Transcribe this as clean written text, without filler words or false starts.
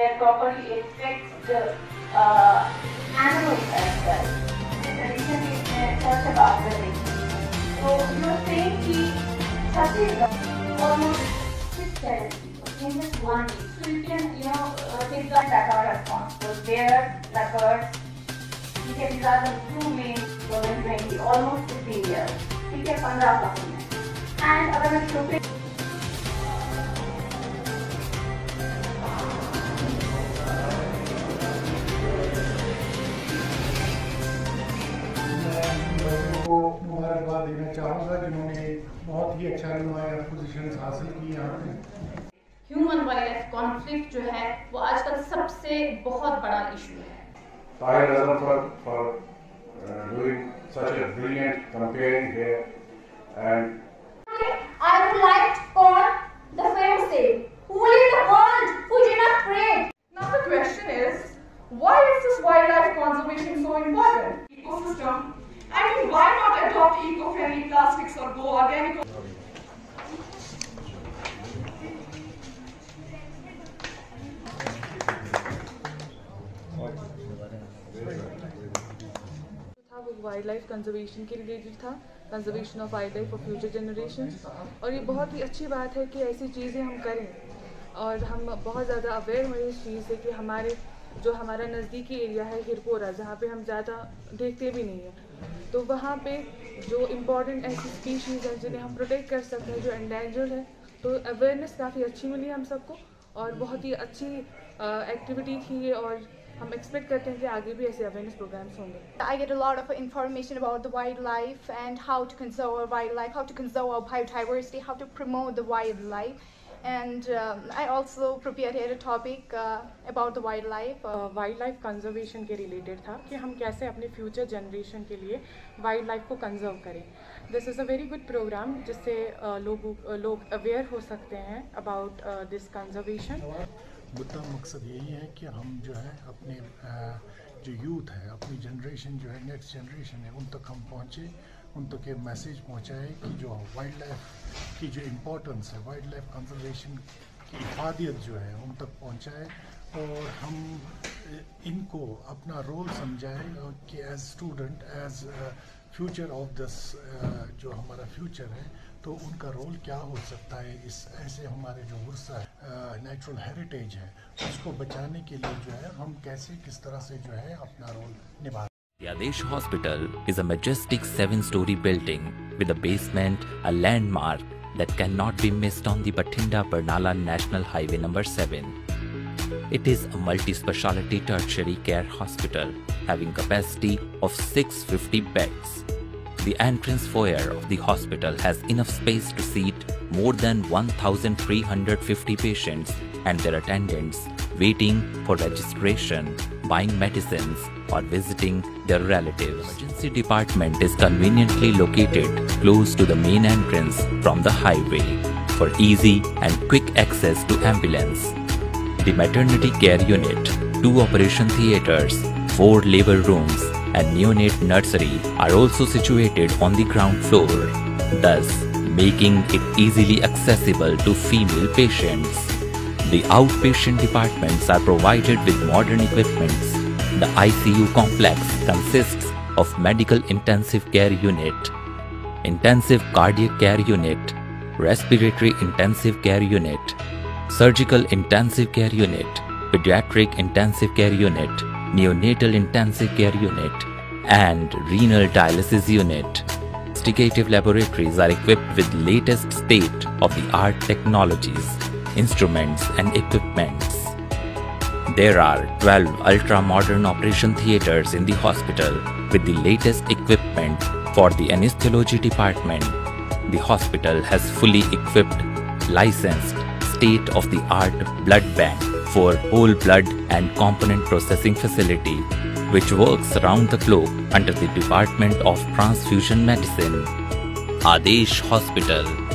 where properly affects the animals as well. Recently, search about the lake. So you are saying कि Chhattisgarh almost 670 in just 1 week. So you can take that are responsible. Bears, leopards. These are the two main problems in almost 15 years. ठीक है 15 साल में. And अगर मैं छोटे मुबारकबाद देना चाहूँगा जिन्होंने बहुत ही अच्छा नुमाया पोजीशन हासिल की यहाँ पे। ह्यूमन वाइल्ड कॉन्फ्लिक्ट जो है वो आजकल सबसे बहुत बड़ा इशू है। Tahir Azam for doing such a brilliant campaign here, and I would like to call the famous who in the world who did not pray. Now the question is, why is this wildlife conservation so important? Ecosystem. I mean, why not adopt eco-friendly plastics or go organic? Wildlife conservation के related था, conservation of wildlife for future generation. और ये बहुत ही अच्छी बात है कि ऐसी चीज़ें हम करें और हम बहुत ज़्यादा अवेयर हुए इस चीज़ से कि हमारा नज़दीकी एरिया है हिरपोरा, जहाँ पे हम ज़्यादा देखते भी नहीं हैं, तो वहाँ पे जो इम्पॉर्टेंट ऐसी स्पीशीज़ हैं जिन्हें हम प्रोटेक्ट कर सकते हैं, जो एंडेंजर्ड है, तो अवेयरनेस काफ़ी अच्छी मिली हम सबको और बहुत ही अच्छी एक्टिविटी थी ये और हम एक्सपेक्ट करते हैं कि आगे भी ऐसे अवेयरनेस प्रोग्राम्स होंगे। I get a lot of information about the wildlife and how to conserve our wildlife, how to conserve our biodiversity, how to promote the wildlife. And I also prepared here a topic about the wildlife. Wildlife conservation के related था कि हम कैसे अपने future generation के लिए wildlife को conserve करें। This is a very good programme जिससे लोग अवेयर हो सकते हैं अबाउट दिस कंजर्वेशन। मुद्दा मकसद यही है कि हम जो है अपने जो यूथ है, अपनी जनरेशन जो है, नेक्स्ट जनरेशन है, उन तक हम पहुँचे, उन तक ये मैसेज पहुँचाए कि जो वाइल्ड लाइफ की जो इम्पोर्टेंस है, वाइल्ड लाइफ कंजर्वेशन की इफादियत जो है उन तक पहुँचाए और हम इनको अपना रोल समझाए कि as student, as future of this जो हमारा फ्यूचर है, तो उनका रोल क्या हो सकता है इस ऐसे हमारे जो वर्सा है, नेचुरल हेरिटेज है, उसको बचाने के लिए जो है हम कैसे किस तरह से जो है अपना रोल निभा। The Adesh Hospital is a majestic 7-story building with a basement, a landmark that cannot be missed on the Bathinda-Barnala National Highway number 7. It is a multi-speciality tertiary care hospital having capacity of 650 beds. The entrance foyer of the hospital has enough space to seat more than 1,350 patients and their attendants waiting for registration, buying medicines or visiting their relatives. The emergency department is conveniently located close to the main entrance from the highway for easy and quick access to ambulance. The maternity care unit, 2 operation theatres, 4 labor rooms and neonate nursery are also situated on the ground floor, thus making it easily accessible to female patients. The outpatient departments are provided with modern equipments. The ICU complex consists of medical intensive care unit, intensive cardiac care unit, respiratory intensive care unit, surgical intensive care unit, pediatric intensive care unit, neonatal intensive care unit, and renal dialysis unit. Investigative laboratories are equipped with latest state-of-the-art technologies, instruments and equipments. There are 12 ultra-modern operation theatres in the hospital with the latest equipment for the anesthesiology department. The hospital has fully equipped, licensed, state-of-the-art blood bank for whole blood and component processing facility, which works round the clock under the Department of Transfusion Medicine. Adesh Hospital,